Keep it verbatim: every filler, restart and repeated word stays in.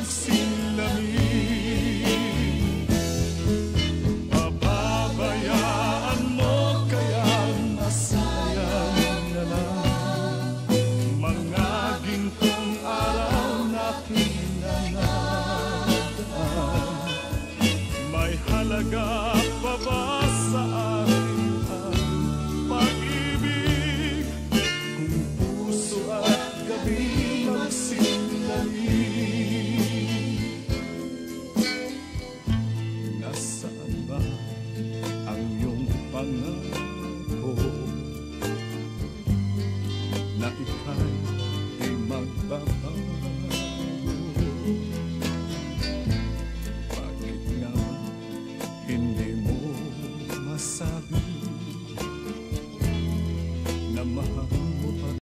magsilamig. Papabayaan mo kaya masayang na lang mga gintong araw na pinanadaan. May halaga pa ba sa akin ang pag-ibig kung puso at gabi magsilamig? Nasaan ba ang iyong pangarap?